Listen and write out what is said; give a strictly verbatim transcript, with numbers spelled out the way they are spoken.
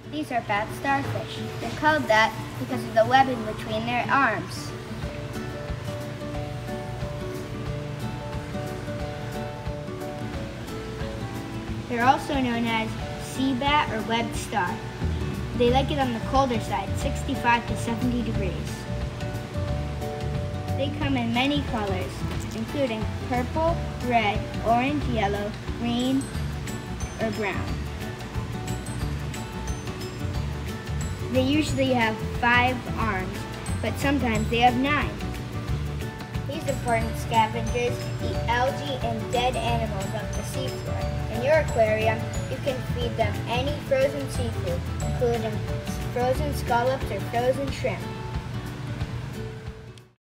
These are bat starfish. They're called that because of the webbing between their arms. They're also known as sea bat or webbed star. They like it on the colder side, sixty-five to seventy degrees. They come in many colors, including purple, red, orange, yellow, green, or brown. They usually have five arms, but sometimes they have nine. These important scavengers eat algae and dead animals off the seafloor. In your aquarium, you can feed them any frozen seafood, including frozen scallops or frozen shrimp.